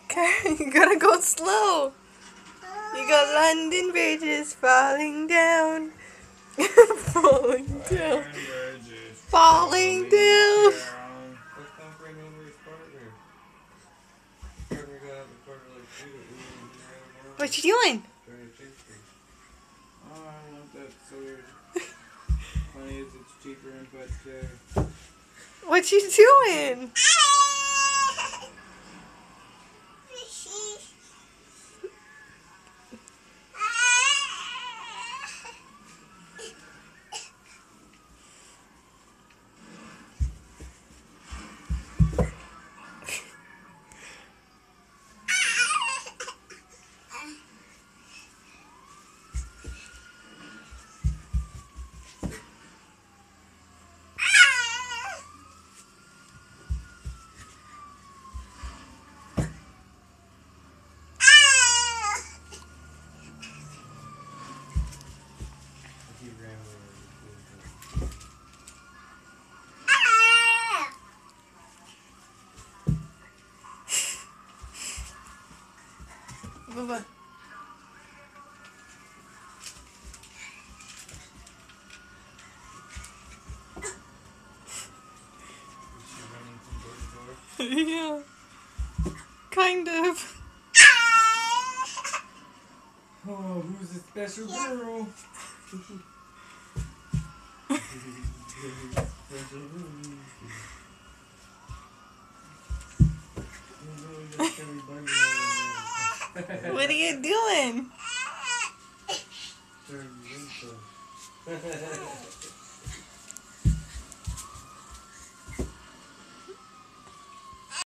Okay, you gotta go slow. You got London Bridges falling down. Falling down. Falling down. What you doing? Oh, I want that sword. Funny is it's cheaper in Bud. What you doing? Bye-bye. Yeah, kind of. Oh, who's the special girl? What are you doing?